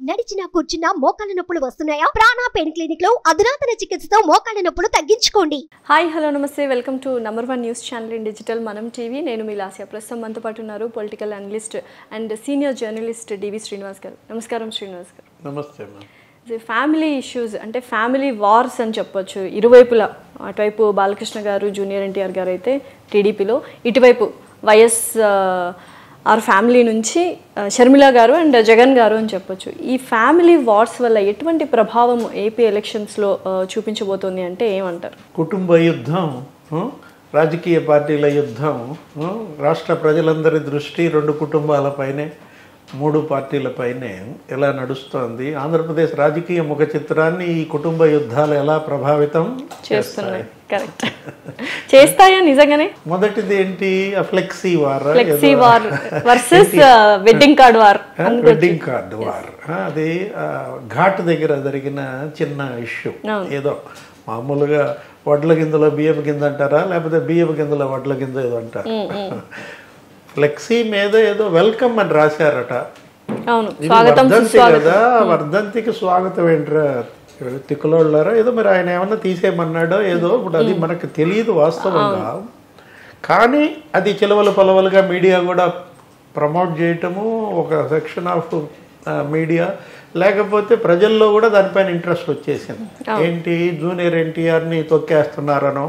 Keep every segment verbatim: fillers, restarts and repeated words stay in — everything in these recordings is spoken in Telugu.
నడిచినా కూర్చున్నా మోకాళ్ళ నొప్పులు వస్తున్నాయా? ప్రాణ పెయిన్ క్లినిక్ లో అధునాతన చికిత్సతో మోకాళ్ళ నొప్పులు తగ్గించుకోండి. హాయ్ హలో నమస్తే, welcome to number one news channel in digital Manam TV. నేను మీ లాస్య. ప్రస్తుతం మనతో పాటు ఉన్నారు political analyst and senior journalist DV Srinivas గారు. నమస్కారం శ్రీనివాస్ గారు. నమస్తే. ఫ్యామిలీ ఇష్యూస్ అంటే ఫ్యామిలీ వార్స్ అని చెప్పొచ్చు ఇరువైపులా. అటువైపు బాలకృష్ణ గారు, జూనియర్ ఎన్టీఆర్ గారు అయితే టీడీపీలో, ఇటువైపు వైఎస్ ఆర్ ఫ్యామిలీ నుంచి షర్మిల గారు అండ్ జగన్ గారు అని చెప్పొచ్చు. ఈ ఫ్యామిలీ వార్స్ వల్ల ఎటువంటి ప్రభావం ఏపీ ఎలక్షన్స్లో చూపించబోతోంది అంటే ఏమంటారు? కుటుంబ యుద్ధం, రాజకీయ పార్టీల యుద్ధం, రాష్ట్ర ప్రజలందరి దృష్టి రెండు కుటుంబాలపైనే, మూడు పార్టీలపైనే ఎలా నడుస్తోంది? ఆంధ్రప్రదేశ్ రాజకీయ ముఖ చిత్రాన్ని ఈ కుటుంబ యుద్ధాలు ఎలా ప్రభావితం చేస్తున్నాయి? కరెక్ట్, చేస్తాయా నిజంగానే? మొదటిది ఏంటి? Flexi war, flexi war versus wedding card war. Wedding card war అది ఘాట్ దగ్గర జరిగిన చిన్న ఇష్యూ. ఏదో మామూలుగా వడ్ల గింజలో బియ్యపు గింజ అంటారా, లేకపోతే బియ్యపు గింజలో వడ్ల గింజ ఏదో అంటారు. ఫ్లెక్సీ మీద ఏదో వెల్కమ్ అని రాశారట. వర్ధంతి కదా, వర్ధంతికి స్వాగతం ఏంట్రా తిక్కులోళ్ళారా ఏదో, మరి ఆయన ఏమన్నా తీసేయమన్నాడో ఏదో. ఇప్పుడు అది మనకు తెలియదు వాస్తవంగా, కానీ అది చిలవలు పొలవలుగా మీడియా కూడా ప్రమోట్ చేయటము, ఒక సెక్షన్ ఆఫ్ మీడియా, లేకపోతే ప్రజల్లో కూడా దానిపైన ఇంట్రెస్ట్ వచ్చేసింది. ఏంటి, జూనియర్ ఎన్టీఆర్ని తొక్కేస్తున్నారనో,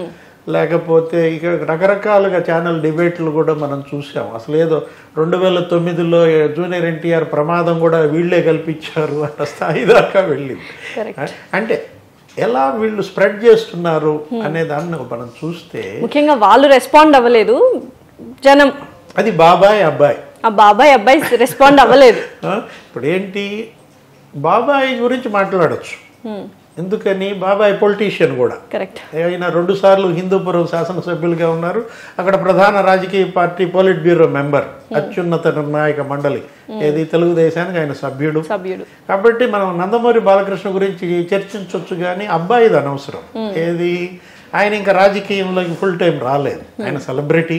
లేకపోతే ఇక రకరకాలుగా ఛానల్ డిబేట్లు కూడా మనం చూసాం. అసలు ఏదో రెండు వేల తొమ్మిదిలో జూనియర్ ఎన్టీఆర్ ప్రమాదం కూడా వీళ్లే కల్పించారు అన్న స్థాయి దాకా వెళ్ళింది. అంటే ఎలా వీళ్ళు స్ప్రెడ్ చేస్తున్నారు అనే దాన్ని మనం చూస్తే, ముఖ్యంగా వాళ్ళు రెస్పాండ్ అవ్వలేదు, జనం. అది బాబాయ్ అబ్బాయి, ఆ బాబాయ్ అబ్బాయి రెస్పాండ్ అవ్వలేదు. ఇప్పుడు ఏంటి, బాబాయ్ గురించి మాట్లాడచ్చు. ఎందుకని, బాబాయ్ పొలిటీషియన్ కూడా. కరెక్ట్. ఆయన రెండు సార్లు హిందూపురం శాసనసభ్యులుగా ఉన్నారు. అక్కడ ప్రధాన రాజకీయ పార్టీ పోలిట్ బ్యూరో మెంబర్, అత్యున్నత నిర్ణాయక మండలి ఏది తెలుగుదేశానికి ఆయన సభ్యుడు. సభ్యుడు కాబట్టి మనం నందమూరి బాలకృష్ణ గురించి చర్చించవచ్చు, కానీ అబ్బాయిది అనవసరం. ఏది, ఆయన ఇంకా రాజకీయంలోకి ఫుల్ టైం రాలేదు. ఆయన సెలబ్రిటీ,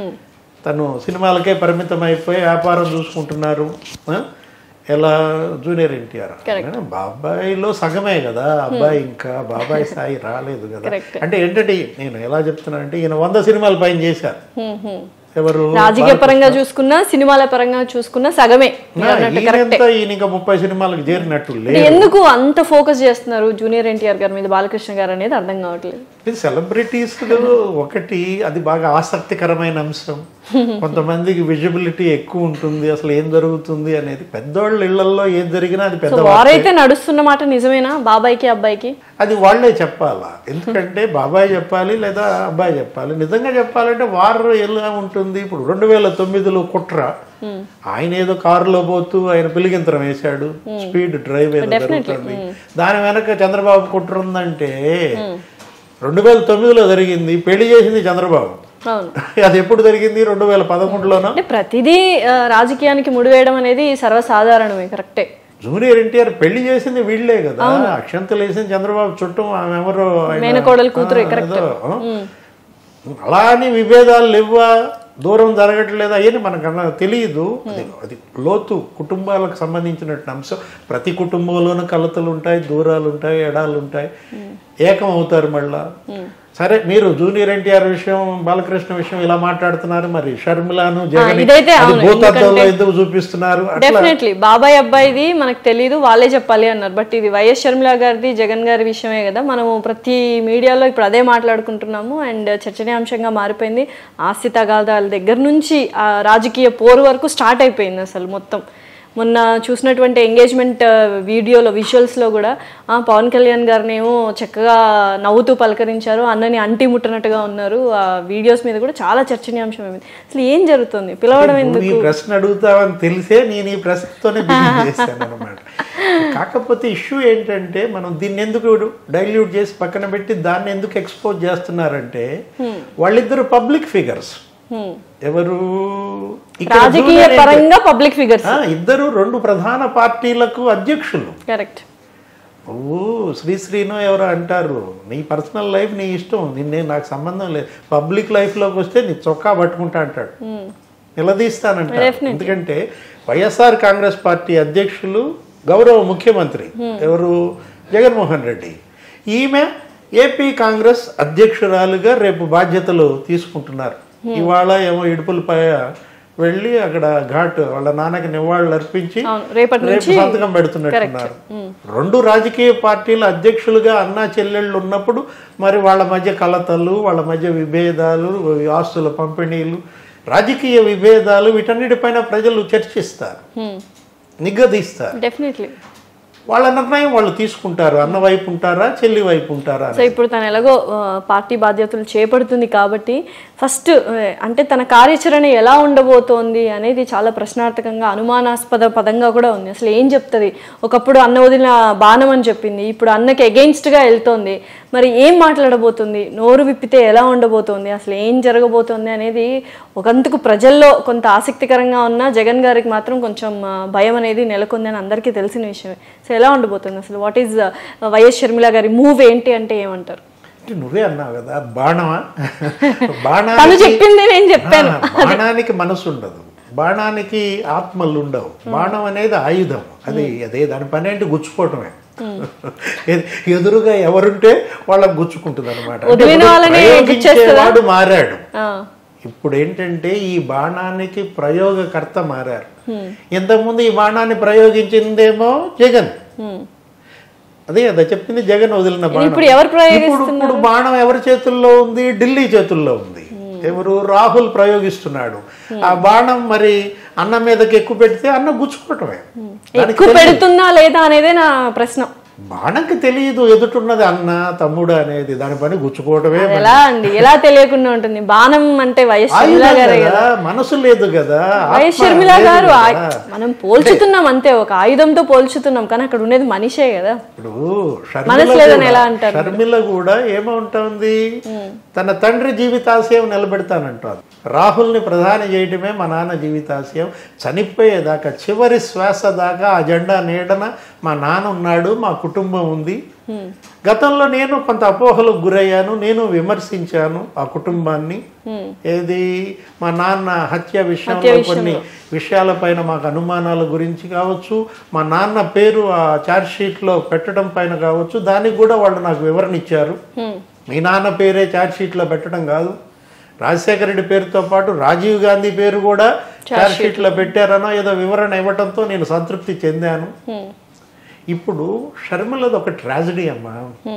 తను సినిమాలకే పరిమితం అయిపోయి వ్యాపారం చూసుకుంటున్నారు. ఎలా జూనియర్ ఎన్టీఆర్ బాబాయిలో సగమే కదా అబ్బాయి, ఇంకా బాబాయ్ స్థాయి రాలేదు కదా. అంటే ఏంటంటే నేను ఎలా చెప్తున్నా అంటే, ఈయన వంద సినిమాల పైన చేశారు. ఎవరు రాజకీయ పరంగా చూసుకున్నా, సినిమాల పరంగా చూసుకున్నా సగమే. ఈయన ఇంకా ముప్పై సినిమాలకు చేరినట్టు లేదు. ఎందుకు అంత ఫోకస్ చేస్తున్నారు జూనియర్ ఎన్టీఆర్ గారి మీద, బాలకృష్ణ గారు అనేది అర్థం కావట్లేదు. సెలబ్రిటీస్ ఒకటి, అది బాగా ఆసక్తికరమైన అంశం. కొంతమందికి విజిబిలిటీ ఎక్కువ ఉంటుంది, అసలు ఏం జరుగుతుంది అనేది. పెద్దవాళ్ళ ఇళ్లలో ఏం జరిగినా అది పెద్ద వారైతే నడుస్తున్న మాట నిజమేనా? బాబాయ్కి అబ్బాయికి అది వాళ్లే చెప్పాలా, ఎందుకంటే బాబాయ్ చెప్పాలి లేదా అబ్బాయి చెప్పాలి. నిజంగా చెప్పాలంటే వారు ఎలా ఉంటుంది, ఇప్పుడు రెండు వేల తొమ్మిదిలో కుట్ర, ఆయన ఏదో కారులో పోతూ ఆయన పిలిగింతరం వేశాడు, స్పీడ్ డ్రైవ్ ఏదో జరుగుతుంది. దాని వెనక చంద్రబాబు కుట్ర ఉందంటే, రెండు వేల తొమ్మిదిలో జరిగింది, పెళ్లి చేసింది చంద్రబాబు. అది ఎప్పుడు జరిగింది? రెండు వేల పదకొండులోనో. ప్రతిదీ రాజకీయానికి ముడివేయడం అనేది సర్వసాధారణమే. కరెక్టే. జూనియర్ ఎన్టీఆర్ పెళ్లి చేసింది వీళ్లే కదా, అక్షంతలు వేసింది చంద్రబాబు చుట్టూ, ఆమె ఎవరో మేనకోడలు కూతురు. అలా అని విభేదాలు లేవా, దూరం జరగట్లేదా అవన్నీ మనకన్నా తెలియదు. అది అది లోతు కుటుంబాలకు సంబంధించినట్టు అంశం. ప్రతి కుటుంబంలోనూ కలతలు ఉంటాయి, దూరాలు ఉంటాయి, ఎడాలు ఉంటాయి, ఏకం అవుతారు మళ్ళా. సరే, మీరు జూనియర్ ఎన్టీఆర్ విషయం, బాలకృష్ణ విషయం ఇలా మాట్లాడుతున్నారు, మరి షర్మిలను జగన్ ఎందుకు చూపిస్తున్నారు? డెఫినెట్లీ బాబాయ్ అబ్బాయిది మనకు తెలియదు, వాళ్ళే చెప్పాలి అన్నారు. బట్ ఇది వైఎస్ షర్మిల గారిది, జగన్ గారి విషయమే కదా. మనము ప్రతి మీడియాలో ఇప్పుడు అదే మాట్లాడుకుంటున్నాము అండ్ చర్చనీయాంశంగా మారిపోయింది. ఆస్తి తగాదాల దగ్గర నుంచి ఆ రాజకీయ పోరు వరకు స్టార్ట్ అయిపోయింది అసలు మొత్తం. మొన్న చూసినటువంటి ఎంగేజ్మెంట్ వీడియోలో, విజువల్స్లో కూడా పవన్ కళ్యాణ్ గారిని ఏమో చక్కగా నవ్వుతూ పలకరించారు, అన్నని అంటి ముట్టనట్టుగా ఉన్నారు. ఆ వీడియోస్ మీద కూడా చాలా చర్చనీయాంశం అయింది. అసలు ఏం జరుగుతుంది, పిలవడం ఎందుకు? ప్రశ్న అడుగుతావని తెలిసే నేను ఈ ప్రశ్నతోనే చేశాను అనమాట. కాకపోతే ఇష్యూ ఏంటంటే, మనం దీన్ని ఎందుకు డైల్యూట్ చేసి పక్కన పెట్టి దాన్ని ఎందుకు ఎక్స్పోజ్ చేస్తున్నారంటే, వాళ్ళిద్దరు పబ్లిక్ ఫిగర్స్. ఎవరు? రాజకీయ పరంగా పబ్లిక్ ఫిగర్స్ ఇద్దరు, రెండు ప్రధాన పార్టీలకు అధ్యక్షులు. కరెక్ట్. నువ్వు శ్రీశ్రీనో ఎవరో అంటారు, నీ పర్సనల్ లైఫ్ నీ ఇష్టం, నిన్నే నాకు సంబంధం లేదు, పబ్లిక్ లైఫ్లోకి వస్తే నీ చొక్కా పట్టుకుంటా అంటాడు. నిలదీస్తానంట. ఎందుకంటే వైఎస్ఆర్ కాంగ్రెస్ పార్టీ అధ్యక్షులు గౌరవ ముఖ్యమంత్రి ఎవరు జగన్మోహన్ రెడ్డి, ఈమె ఏపీ కాంగ్రెస్ అధ్యక్షురాలుగా రేపు బాధ్యతలు తీసుకుంటున్నారు. ఇవాళ ఏమో ఇడుపులపై వెళ్ళి అక్కడ ఘాట్ వాళ్ళ నాన్నకి నివాళులు అర్పించి రేపు సంతకం పెడుతున్నట్టున్నారు. రెండు రాజకీయ పార్టీల అధ్యక్షులుగా అన్నా చెల్లెళ్ళు ఉన్నప్పుడు మరి వాళ్ళ మధ్య కలతలు, వాళ్ళ మధ్య విభేదాలు, ఆస్తుల పంపిణీలు, రాజకీయ విభేదాలు, వీటన్నిటిపైన ప్రజలు చర్చిస్తారు, నిగ్గదీస్తారు. డెఫినెట్లీ వాళ్ళ నిర్ణయం వాళ్ళు తీసుకుంటారు. అన్న వైపు ఉంటారా, చెల్లి వైపు ఉంటారా. సో ఇప్పుడు తను ఎలాగో పార్టీ బాధ్యతలు చేపడుతుంది కాబట్టి ఫస్ట్ అంటే తన కార్యాచరణ ఎలా ఉండబోతోంది అనేది చాలా ప్రశ్నార్థకంగా, అనుమానాస్పద పదంగా కూడా ఉంది. అసలు ఏం చెప్తుంది? ఒకప్పుడు అన్న వదిలిన బాణం అని చెప్పింది, ఇప్పుడు అన్నకి అగెయిన్స్ట్గా వెళ్తోంది. మరి ఏం మాట్లాడబోతుంది? నోరు విప్పితే ఎలా ఉండబోతోంది? అసలు ఏం జరగబోతోంది అనేది ఒకందుకు ప్రజల్లో కొంత ఆసక్తికరంగా ఉన్న జగన్ గారికి మాత్రం కొంచెం భయం అనేది నెలకొంది అని అందరికీ తెలిసిన విషయమే. సో ఎలా ఉండబోతుంది అసలు? వాట్ ఈజ్ వైఎస్ షర్మిల గారి మూవ్ ఏంటి అంటే ఏమంటారు? నువ్వే అన్నావు కదా బాణమా, బాణా చెప్పింది నేను చెప్పాను. బాణానికి మనసు ఉండదు, బాణానికి ఆత్మలు ఉండవు. బాణం అనేది ఆయుధం, అది అదే దాని పని ఏంటి గుచ్చుకోవటమే. ఎదురుగా ఎవరుంటే వాళ్ళకి గుచ్చుకుంటుంది అనమాట. వాడు మారాడు. ఇప్పుడు ఏంటంటే ఈ బాణానికి ప్రయోగకర్త మారారు. ఇంతకుముందు ఈ బాణాన్ని ప్రయోగించిందేమో జగన్, అదే అదే చెప్పింది జగన్ వదిలిన బాణం. ఇప్పుడు ఇప్పుడు బాణం ఎవరి చేతుల్లో ఉంది? ఢిల్లీ చేతుల్లో ఉంది. ఎవరు? రాహుల్ ప్రయోగిస్తున్నాడు. ఆ బాణం మరి అన్న మీదకి ఎక్కువ పెడితే అన్న గుచ్చుకోవటమే. ఎక్కువ పెడుతుందా లేదా అనేదే నా ప్రశ్న. బాణంకి తెలియదు ఎదుటున్నది అన్న తమ్ముడు అనేది, దాని పని గుచ్చుకోవటమే. ఎలా అండి, ఎలా తెలియకుండా ఉంటుంది? బాణం అంటే వైఎస్ షర్మిల గారు కదా, మనసు లేదు కదా. వైఎస్ షర్మిల గారు మనం పోల్చుతున్నాం అంతే, ఒక ఆయుధంతో పోల్చుతున్నాం, కానీ అక్కడ ఉండేది మనిషే కదా. ఇప్పుడు మనసు లేదని ఎలా అంటారు? షర్మిల కూడా ఏమంటుంది, తన తండ్రి జీవితాశయం నిలబెడతానంటారు. రాహుల్ని ప్రధాని చేయడమే మా నాన్న జీవితాశయం, చనిపోయేదాకా చివరి శ్వాస దాకా ఆ జెండా నీడన మా నాన్న ఉన్నాడు, మా కుటుంబం ఉంది. గతంలో నేను కొంత అపోహలకు గురయ్యాను, నేను విమర్శించాను ఆ కుటుంబాన్ని. ఏది మా నాన్న హత్య విషయంలో కొన్ని విషయాలపైన మాకు అనుమానాల గురించి కావచ్చు, మా నాన్న పేరు ఆ ఛార్జ్ షీట్లో పెట్టడం పైన కావచ్చు, దానికి కూడా వాళ్ళు నాకు వివరణ ఇచ్చారు. మీ నాన్న పేరే ఛార్జ్ షీట్లో పెట్టడం కాదు, రాజశేఖర రెడ్డి పేరుతో పాటు రాజీవ్ గాంధీ పేరు కూడా ఛార్జ్ షీట్లో పెట్టారనో ఏదో వివరణ ఇవ్వటంతో నేను సంతృప్తి చెందాను. ఇప్పుడు షర్మిలది ఒక ట్రాజడీ అమ్మా.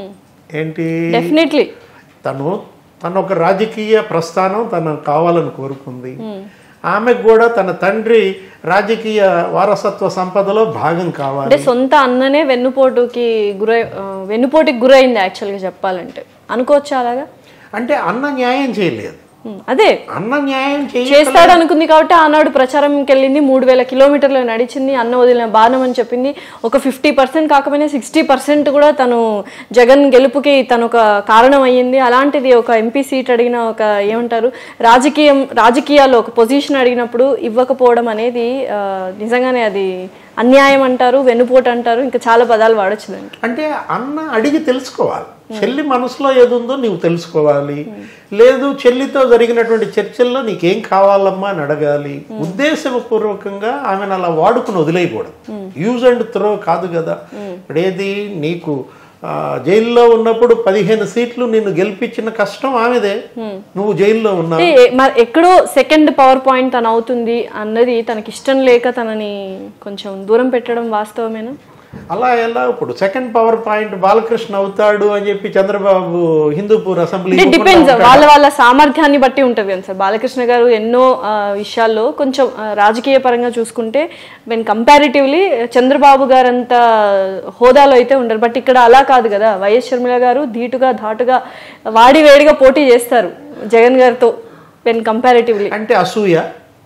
ఏంటి? డెఫినెట్లీ తను తను ఒక రాజకీయ ప్రస్థానం తను కావాలని కోరుకుంది. ఆమెకు కూడా తన తండ్రి రాజకీయ వారసత్వ సంపదలో భాగం కావాలి. అంటే సొంత అన్ననే వెన్నుపోటుకి గురై వెన్నుపోటుకి గురైంది యాక్చువల్గా చెప్పాలంటే, అనుకోవచ్చా అలాగా? అంటే అన్న న్యాయం చేయలేదు, అదే అన్న న్యాయం చేస్తాడు అనుకుంది కాబట్టి ఆనాడు ప్రచారంకి వెళ్ళింది, మూడు వేల కిలోమీటర్లు నడిచింది, అన్న వదిలిన బాణం అని చెప్పింది. ఒక ఫిఫ్టీ పర్సెంట్ కాకపోయినా సిక్స్టీ పర్సెంట్ కూడా తను జగన్ గెలుపుకి తను ఒక కారణం అయ్యింది. అలాంటిది ఒక ఎంపీ సీట్ అడిగిన, ఒక ఏమంటారు రాజకీయం రాజకీయాల్లో ఒక పొజిషన్ అడిగినప్పుడు ఇవ్వకపోవడం అనేది నిజంగానే అది అన్యాయం అంటారు, వెన్నుపోటు అంటారు, ఇంకా చాలా పదాలు వాడచ్చు దానికి. అంటే అన్న అడిగి తెలుసుకోవాలి, చెల్లి మనసులో ఏది ఉందో నీవు తెలుసుకోవాలి. లేదు చెల్లితో జరిగినటువంటి చర్చల్లో నీకేం కావాలమ్మా అని అడగాలి. ఉద్దేశపూర్వకంగా ఆమెను అలా వాడుకుని వదిలేయకూడదు. యూజ్ అండ్ త్రో కాదు కదా. ఇప్పుడేది నీకు జైల్లో ఉన్నప్పుడు పదిహేను సీట్లు నిన్ను గెలిపించిన కష్టం ఆమెదే, నువ్వు జైల్లో ఉన్నావు. ఎక్కడో సెకండ్ పవర్ పాయింట్ తను అవుతుంది అన్నది తనకి ఇష్టం లేక తనని కొంచెం దూరం పెట్టడం వాస్తవమేనా? అలా ఎలా? ఇప్పుడు సెకండ్ పవర్ పాయింట్ బాలకృష్ణ అవుతాడు అని చెప్పి చంద్రబాబు హిందూపూర్ అసెంబ్లీ డిపెండ్స్, వాళ్ళ వాళ్ళ సామర్థ్యాన్ని బట్టి ఉంటుంది కదా సార్. బాలకృష్ణ గారు ఎన్నో విషయాల్లో కొంచెం రాజకీయ పరంగా చూసుకుంటే వెన్ కంపారిటివ్లీ చంద్రబాబు గారు అంత హోదాలో అయితే ఉండరు. బట్ ఇక్కడ అలా కాదు కదా. వైఎస్ షర్మిల గారు ధీటుగా ధాటుగా వాడి వేడిగా పోటీ చేస్తారు జగన్ గారితో వెన్ కంపారిటివ్లీ. అంటే అసూయ,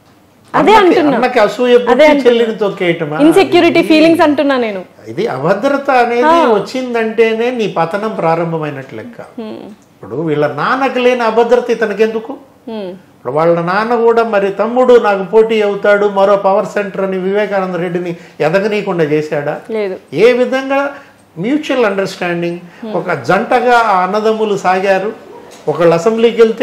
అదే అంటున్నా, చెల్లిని తొక్కేయటమా, ఇన్సెక్యూరిటీ ఫీలింగ్స్ అంటున్నా నేను. ఇది అభద్రత అనేది వచ్చిందంటేనే నీ పతనం ప్రారంభమైనట్లు లెక్క. ఇప్పుడు వీళ్ళ నాన్నకు లేని అభద్రత ఇతనికెందుకు? ఇప్పుడు వాళ్ళ నాన్న కూడా మరి తమ్ముడు నాకు పోటీ అవుతాడు మరో పవర్ సెంటర్ అని వివేకానంద రెడ్డిని ఎదగనీయకుండా చేశాడా? లేదు. ఏ విధంగా మ్యూచువల్ అండర్స్టాండింగ్, ఒక జంటగా ఆ అన్నదమ్ములు సాగారు. ఒకళ్ళు అసెంబ్లీకి వెళ్తే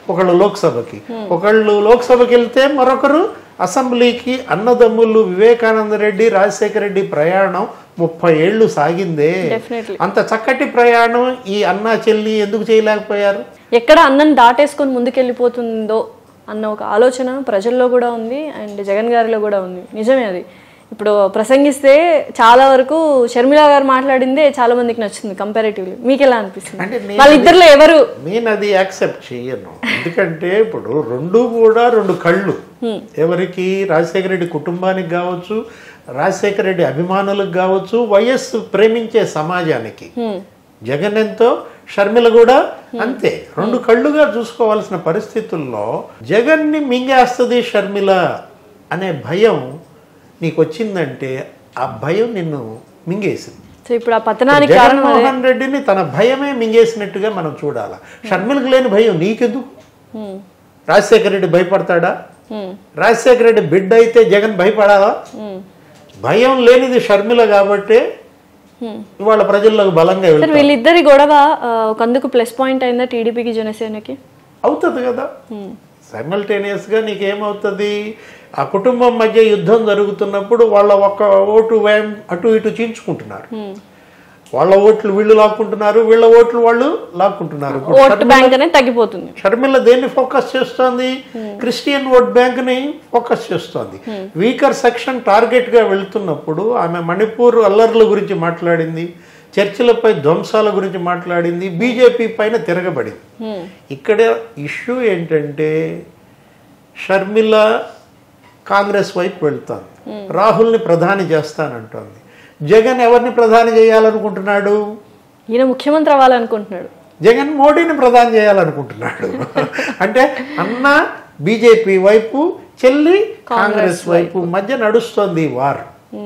ఒకళ్ళు లోక్సభకి, ఒకళ్ళు లోక్సభకి వెళ్తే మరొకరు అసెంబ్లీకి. అన్నదమ్ములు వివేకానంద రెడ్డి రాజశేఖర రెడ్డి ప్రయాణం ముప్పై ఏళ్ళు సాగిందే. అంత చక్కటి ప్రయాణం ఈ అన్నా చెల్లి ఎందుకు చేయలేకపోయారు? ఎక్కడ అన్నం దాటేసుకొని ముందుకెళ్ళిపోతుందో అన్న ఒక ఆలోచన ప్రజల్లో కూడా ఉంది అండ్ జగన్ గారిలో కూడా ఉంది. నిజమే అది. ఇప్పుడు ప్రసంగిస్తే చాలా వరకు షర్మిల గారు మాట్లాడిందే చాలా మందికి నచ్చింది కంపారిటివ్లీ. మీకు ఎలా అనిపిస్తుంది? వాళ్ళిద్దరిలో ఎవరు? నేను అది యాక్సెప్ట్ చేయను. ఎందుకంటే ఇప్పుడు రెండు కూడా రెండు కళ్ళు. ఎవరికి? రాజశేఖర రెడ్డి కుటుంబానికి కావచ్చు, రాజశేఖర రెడ్డి అభిమానులకు కావచ్చు, వైఎస్ ప్రేమించే సమాజానికి. జగన్ ఎంతో, షర్మిల కూడా అంతే. రెండు కళ్ళుగా చూసుకోవాల్సిన పరిస్థితుల్లో జగన్ని మింగేస్తుంది షర్మిల అనే భయం నీకు వచ్చిందంటే ఆ భయం నిన్ను మింగేసింది. ఇప్పుడు ఆ పతనానికి జగన్మోహన్ రెడ్డిని తన భయమే మింగేసినట్టుగా మనం చూడాలి. షర్మిలకు లేని భయం నీకెందుకు? రాజశేఖర రెడ్డి భయపడతాడా? రాజశేఖర రెడ్డి బిడ్డ అయితే జగన్ భయపడాలా? భయం లేనిది షర్మిల కాబట్టి ఇవాళ ప్రజల్లోకి బలంగా వెళ్తారు. వీళ్ళిద్దరి గొడవ ఒకందుకు ప్లస్ పాయింట్ అయిందా టీడీపీకి జనసేనకి? అవుతుంది కదా. సైమల్టేనియస్ గా నీకేమవుతుంది? ఆ కుటుంబం మధ్య యుద్ధం జరుగుతున్నప్పుడు వాళ్ళ ఒక్క ఓటు వ్యయం అటు ఇటు చీల్చుకుంటున్నారు. వాళ్ళ ఓట్లు వీళ్ళు లాక్కుంటున్నారు, వీళ్ళ ఓట్లు వాళ్ళు లాక్కుంటున్నారు. తగ్గిపోతుంది. షర్మిల దేన్ని ఫోకస్ చేస్తోంది? క్రిస్టియన్ ఓట్ బ్యాంక్ ని ఫోకస్ చేస్తోంది. వీకర్ సెక్షన్ టార్గెట్ గా వెళ్తున్నప్పుడు ఆమె మణిపూర్ అల్లర్ల గురించి మాట్లాడింది, చర్చిలపై ధ్వంసాల గురించి మాట్లాడింది, బీజేపీ పైన తిరగబడింది. ఇక్కడ ఇష్యూ ఏంటంటే షర్మిల కాంగ్రెస్ వైపు వెళ్తాను, రాహుల్ని ప్రధాని చేస్తానంటోంది. జగన్ ఎవరిని ప్రధాని చేయాలనుకుంటున్నాడు? ఈయన ముఖ్యమంత్రి అవ్వాలనుకుంటున్నాడు. జగన్ మోడీని ప్రధాని చేయాలనుకుంటున్నాడు. అంటే అన్న బీజేపీ వైపు, చెల్లి కాంగ్రెస్ వైపు మధ్య నడుస్తోంది వార్.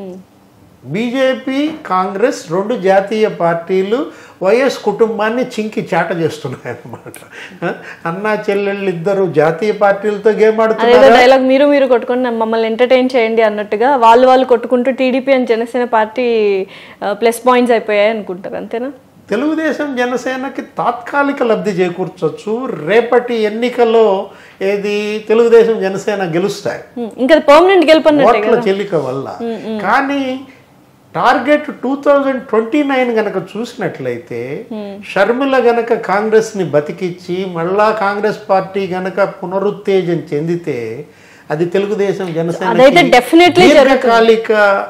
బీజేపీ కాంగ్రెస్ రెండు జాతీయ పార్టీలు వైఎస్ కుటుంబాన్ని చింకి చాట చేస్తున్నాయి అన్నమాట. అన్నా చెల్లెళ్ళు ఇద్దరు జాతీయ పార్టీలతో గేమ్ ఆడుతున్నారు. డైలాగ్ మీరు మీరు కొట్టుకుని మమ్మల్ని ఎంటర్టైన్ చేయండి అన్నట్టుగా వాళ్ళు వాళ్ళు కొట్టుకుంటూ TDP and Janasena party plus points అయిపోయాయి అనుకుంటారు. అంతేనా? తెలుగుదేశం జనసేనకి తాత్కాలిక లబ్ధి చేకూర్చొచ్చు. రేపటి ఎన్నికల్లో ఏది తెలుగుదేశం జనసేన గెలుస్తాయి, ఇంకా పర్మనెంట్ గెలుపన్నట్టే ఓట్ల చెల్లిక వల్ల. కానీ target two thousand twenty nine గనక చూసినట్లయితే షర్మిల గనక కాంగ్రెస్ ని బతికిచ్చి మళ్ళా కాంగ్రెస్ పార్టీ గనక పునరుత్తేజం చెందితే అది తెలుగుదేశం జనసేన దీర్ఘకాలిక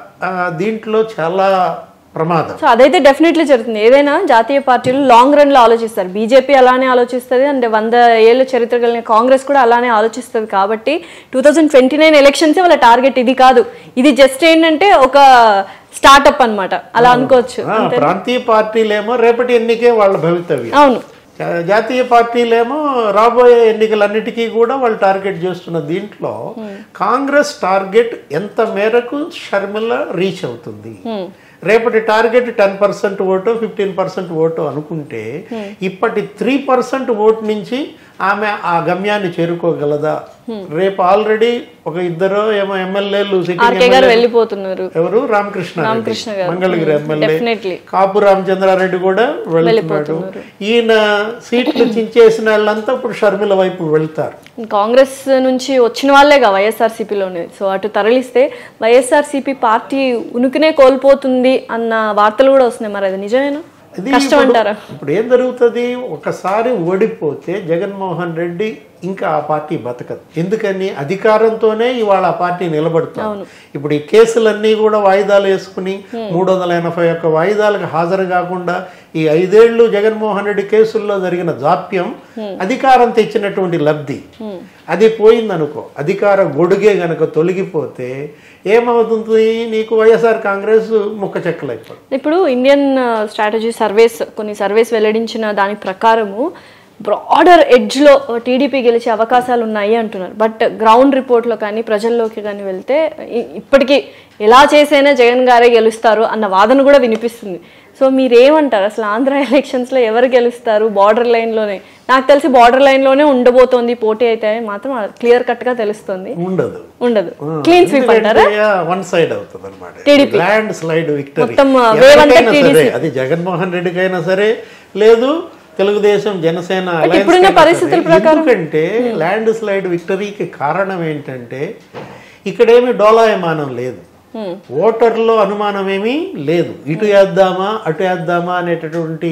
దీంట్లో చాలా ప్రమాదం. సో అదైతే డెఫినెట్లీ జరుగుతుంది. ఏదైనా జాతీయ పార్టీలు లాంగ్ రన్ లో ఆలోచిస్తారు. బీజేపీ అలానే ఆలోచిస్తుంది అండ్ వంద ఏళ్ళ చరిత్ర కలిగిన కాంగ్రెస్ కూడా అలానే ఆలోచిస్తుంది. కాబట్టి two thousand twenty nine elections వాళ్ళ టార్గెట్ ఇది కాదు. ఇది జస్ట్ ఏంటంటే ఒక స్టార్ట్అప్ అన్నమాట, అలా అనుకోవచ్చు. ప్రాంతీయ పార్టీలేమో రేపటి ఎన్నికే వాళ్ళ భవితవ్యం. అవును. జాతీయ పార్టీలేమో రాబోయే ఎన్నికలన్నిటికీ కూడా వాళ్ళు టార్గెట్ చేస్తున్న దీంట్లో కాంగ్రెస్ టార్గెట్ ఎంత మేరకు షర్మిల రీచ్ అవుతుంది? రేపటి target ten percent vote fifteen percent vote అనుకుంటే ఇప్పటి త్రీ పర్సెంట్ ఓటు నుంచి ఆమె ఆ గమ్యాన్ని చేరుకోగలదా? రేపు ఆల్రెడీ ఒక ఇద్దరు ఏమో ఎమ్మెల్యేలు వెళ్ళిపోతున్నారు. ఎవరు? రామకృష్ణ మంగళగిరి ఎమ్మెల్యే, కాపు రామచంద్రారెడ్డి కూడా వెళ్తున్నాడు. ఈయన సీట్లు చించేసిన వాళ్ళంతా ఇప్పుడు షర్మిల వైపు వెళ్తారు. కాంగ్రెస్ నుంచి వచ్చిన వాళ్ళేగా వైఎస్ఆర్సీపీలోనే. సో అటు తరలిస్తే వైఎస్ఆర్సీపీ పార్టీ ఉనికినే కోల్పోతుంది అన్న వార్తలు కూడా వస్తున్నాయి. మరి అది నిజమేనా? కష్టం అంటారా? ఇప్పుడు ఏం జరుగుతుంది? ఒకసారి ఓడిపోతే జగన్మోహన్ రెడ్డి ఇంకా ఆ పార్టీ బతకదు. ఎందుకని? అధికారంతోనే ఇవాళ ఆ పార్టీ నిలబడుతుంది. ఇప్పుడు ఈ కేసులన్నీ కూడా వాయిదాలు వేసుకుని మూడు వందల ఎనభై ఒక్క వాయిదాలకు హాజరు కాకుండా ఈ ఐదేళ్లు జగన్మోహన్ రెడ్డి కేసుల్లో జరిగిన జాప్యం అధికారం తెచ్చినటువంటి లబ్ధి అది పోయిందనుకో. అధికార గొడుగే గనక తొలగిపోతే ఏమవుతుంది? నీకు వైఎస్ఆర్ కాంగ్రెస్ ముక్క చెక్కలైపోతుంది. ఇప్పుడు ఇండియన్ స్ట్రాటజీ సర్వేస్ కొన్ని సర్వేస్ వెల్లడించిన దాని ప్రకారము బ్రాడర్ ఎడ్జ్లో టీడీపీ గెలిచే అవకాశాలు ఉన్నాయి అంటున్నారు. బట్ గ్రౌండ్ రిపోర్ట్లో కానీ ప్రజల్లోకి కానీ వెళ్తే ఇప్పటికీ ఎలా చేసైనా జగన్ గారే గెలుస్తారు అన్న వాదన కూడా వినిపిస్తుంది. సో మీరేమంటారు? అసలు ఆంధ్ర ఎలక్షన్స్లో ఎవరు గెలుస్తారు? బార్డర్ లైన్లోనే నాకు తెలిసి బార్డర్ లైన్లోనే ఉండబోతోంది పోటీ అయితే మాత్రం క్లియర్ కట్గా తెలుస్తుంది. ఉండదు ఉండదు క్లీన్ స్వీప్ అంటారా? వన్ సైడ్ అవుతుంది అన్నమాట. TDP landslide victory. మొత్తం అది జగన్మోహన్ రెడ్డికైనా సరే లేదు తెలుగుదేశం జనసేన ఇప్పుడున్న పరిస్థితుల ప్రకారం ఎందుకంటే ల్యాండ్ స్లైడ్ విక్టరీకి కారణం ఏంటంటే ఇక్కడేమి డోలాయమానం లేదు, ఓటర్లో అనుమానం ఏమీ లేదు, ఇటు వేద్దామా అటు వేద్దామా అనేటటువంటి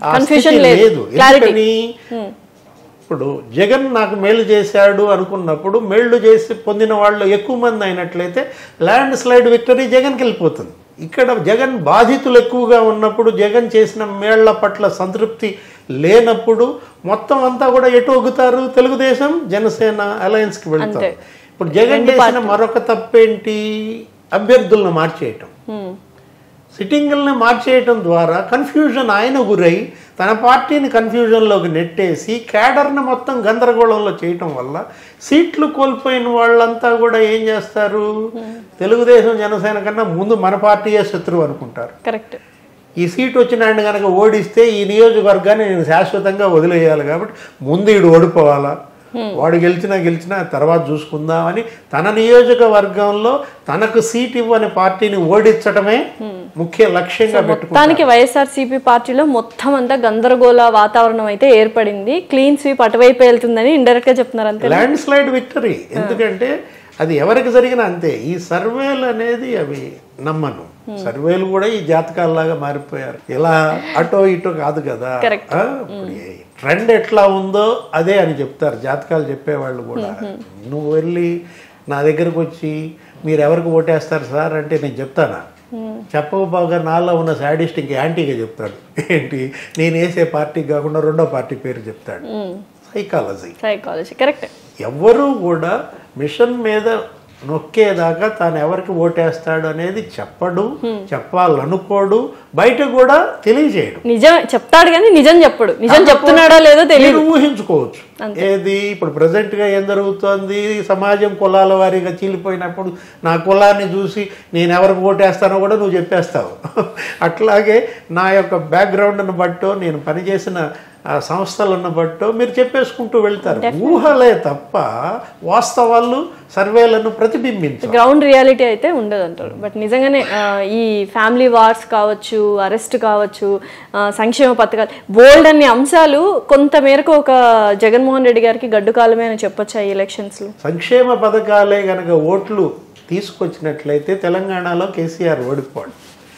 లేదు. ఎందుకని ఇప్పుడు జగన్ నాకు మేలు చేశాడు అనుకున్నప్పుడు మేళ్లు చేసి పొందిన వాళ్ళు ఎక్కువ మంది అయినట్లయితే ల్యాండ్ స్లైడ్ విక్టరీ జగన్కి వెళ్ళిపోతుంది. ఇక్కడ జగన్ బాధితులు ఎక్కువగా ఉన్నప్పుడు, జగన్ చేసిన మేళ్ల పట్ల సంతృప్తి లేనప్పుడు మొత్తం అంతా కూడా ఎటు ఒగ్గుతారు, తెలుగుదేశం జనసేన అలయన్స్కి వెళ్తారు. ఇప్పుడు జగన్ చేసిన మరొక తప్పేంటి, అభ్యర్థులను మార్చేయటం, సిట్టింగుల్ని మార్చేయటం ద్వారా కన్ఫ్యూజన్ ఆయన గురై తన పార్టీని కన్ఫ్యూజన్లోకి నెట్టేసి క్యాడర్ని మొత్తం గందరగోళంలో చేయటం వల్ల సీట్లు కోల్పోయిన వాళ్ళంతా కూడా ఏం చేస్తారు, తెలుగుదేశం జనసేన కన్నా ముందు మన పార్టీయే శత్రువు అనుకుంటారు. కరెక్ట్. ఈ సీట్ వచ్చిన ఆయన కనుక ఓడిస్తే ఈ నియోజకవర్గాన్ని నేను శాశ్వతంగా వదిలేయాలి కాబట్టి ముందు ఈడు ఓడిపోవాలా, వాడు గెలిచినా గెలిచినా తర్వాత చూసుకుందామని తన నియోజకవర్గంలో తనకు సీట్ ఇవ్వని పార్టీని ఓడించడమే ముఖ్య లక్ష్యంగా పెట్టుకుంటారు. మొత్తానికి వైఎస్ఆర్సీపీ పార్టీలో మొత్తం అంతా గందరగోళ వాతావరణం అయితే ఏర్పడింది. క్లీన్ స్వీప్ అటువైపు వెళ్తుందని ఇండైరెక్ట్ గా చెప్తున్నారు. అంతే, ల్యాండ్ స్లైడ్ విక్టరీ. ఎందుకంటే అది ఎవరికి జరిగినా అంతే. ఈ సర్వేలు అనేది అవి నమ్మను, సర్వేలు కూడా ఈ జాతకాలలాగా మారిపోయారు. ఇలా అటో ఇటో కాదు కదా, ట్రెండ్ ఎట్లా ఉందో అదే అని చెప్తారు జాతకాలు చెప్పేవాళ్ళు కూడా. నువ్వు వెళ్ళి నా దగ్గరకు వచ్చి మీరు ఎవరికి ఓటేస్తారు సార్ అంటే నేను చెప్తానా, చెప్పకపోగా నాలో ఉన్న శాడిస్ట్ ఇంక యాంటీగా చెప్తాడు. ఏంటి, నేను వేసే పార్టీకి కాకుండా రెండో పార్టీ పేరు చెప్తాడు. Psychology psychology correct. ఎవ్వరూ కూడా మిషన్ మీద నొక్కేదాకా తాను ఎవరికి ఓటేస్తాడు అనేది చెప్పడు, చెప్పాలనుకోడు, బయట కూడా తెలియజేయడు. నిజం చెప్తాడు కానీ నిజం చెప్పడు. నిజం చెప్తున్నాడో లేదో తెలియదు, ఊహించుకోవచ్చు. ఏది ఇప్పుడు ప్రజెంట్ గా ఏం జరుగుతోంది, సమాజం కులాల వారీగా చీలిపోయినప్పుడు నా కులాన్ని చూసి నేను ఎవరికి ఓటేస్తానో కూడా నువ్వు చెప్పేస్తావు. అట్లాగే నా యొక్క బ్యాక్గ్రౌండ్ను బట్టో నేను పనిచేసిన ఆ సంస్థలను బట్టో మీరు చెప్పేసుకుంటూ వెళ్తారు. ఊహలే తప్ప వాస్తవాలు సర్వేలను ప్రతిబింబించారు. గ్రౌండ్ రియాలిటీ అయితే ఉండదు అంటారు. బట్ నిజంగానే ఈ ఫ్యామిలీ వార్స్ కావచ్చు, అరెస్ట్ కావచ్చు, సంక్షేమ పథకాలు, బోల్డ్ అన్ని అంశాలు కొంత మేరకు ఒక జగన్మోహన్ రెడ్డి గారికి గడ్డు కాలమే అని చెప్పొచ్చా ఈ ఎలక్షన్స్ లో? సంక్షేమ పథకాలే కనుక ఓట్లు తీసుకొచ్చినట్లయితే తెలంగాణలో కేసీఆర్ ఓడిపోడు,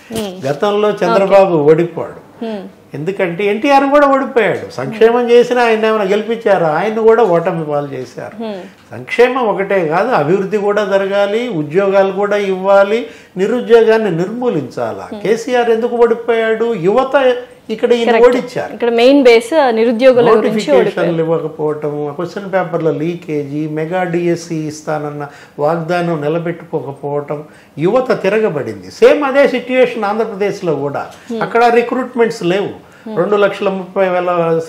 గతంలో చంద్రబాబు ఓడిపోడు. ఎందుకంటే ఎన్టీఆర్ కూడా ఓడిపోయాడు. సంక్షేమం చేసినా ఆయన ఏమైనా గెలిపించారు, ఆయన కూడా ఓటమి పాలు చేశారు. సంక్షేమం ఒకటే కాదు, అభివృద్ధి కూడా జరగాలి, ఉద్యోగాలు కూడా ఇవ్వాలి, నిరుద్యోగాన్ని నిర్మూలించాలా. కేసీఆర్ ఎందుకు ఓడిపోయాడు, యువత ఇక్కడ ఈయన ఓడించారు. ఇక్కడ మెయిన్ బేస్ నిరుద్యోగుల గురించి నోటిఫికేషన్లు ఇవ్వకపోవటము, క్వశ్చన్ పేపర్ల లీకేజీ, మెగా డిఎస్సి ఇస్తానన్న వాగ్దానం నిలబెట్టుకోకపోవటం, యువత తిరగబడింది. సేమ్ అదే సిట్యుయేషన్ ఆంధ్రప్రదేశ్లో కూడా. అక్కడ రిక్రూట్మెంట్స్ లేవు, రెండు లక్షల ముప్పై వేల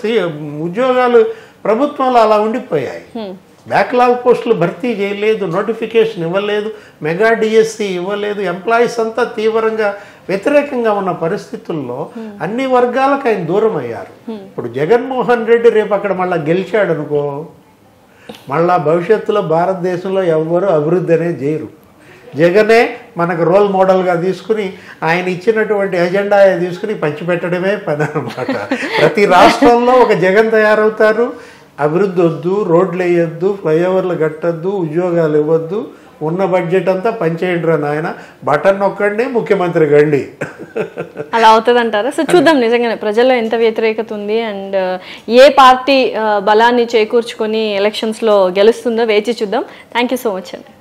ఉద్యోగాలు ప్రభుత్వంలో అలా ఉండిపోయాయి. బ్యాక్లాగ్ పోస్టులు భర్తీ చేయలేదు, నోటిఫికేషన్ ఇవ్వలేదు, మెగా డిఎస్సి ఇవ్వలేదు. ఎంప్లాయీస్ అంతా తీవ్రంగా వ్యతిరేకంగా ఉన్న పరిస్థితుల్లో అన్ని వర్గాలకు ఆయన దూరం అయ్యారు. ఇప్పుడు జగన్మోహన్ రెడ్డి రేపు అక్కడ మళ్ళీ గెలిచాడు అనుకో, మళ్ళా భవిష్యత్తులో భారతదేశంలో ఎవ్వరూ అభివృద్ధి అనేది చేయరు. జగనే మనకు రోల్ మోడల్గా తీసుకుని ఆయన ఇచ్చినటువంటి ఎజెండా తీసుకుని పంచిపెట్టడమే పని అనమాట. ప్రతి రాష్ట్రంలో ఒక జగన్ తయారవుతారు. అభివృద్ధి వద్దు, రోడ్లు వేయొద్దు, ఫ్లైఓవర్లు కట్టొద్దు, ఉద్యోగాలు ఇవ్వద్దు, ఉన్న బడ్జెట్ అంతా పనిచేయండి రా నాయన, బటన్ నొక్కండి, ముఖ్యమంత్రి గండి. అలా అవుతుంది అంటారా? సో చూద్దాం నిజంగానే ప్రజల్లో ఎంత వ్యతిరేకత ఉంది అండ్ ఏ పార్టీ బలాన్ని చేకూర్చుకొని ఎలక్షన్స్లో గెలుస్తుందో వేచి చూద్దాం. థ్యాంక్ యూ సో మచ్ అండి.